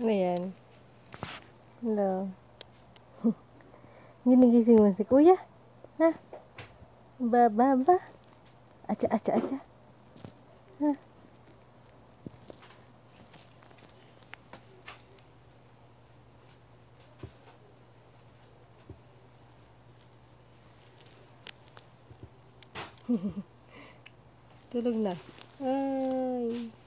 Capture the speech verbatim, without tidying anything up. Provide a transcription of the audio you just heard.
Ano yan? Hello. Ginigising mo si kuya? Ha? Ba, ba, ba? Acha, acha, acha. Ha? Tulog na. Ay.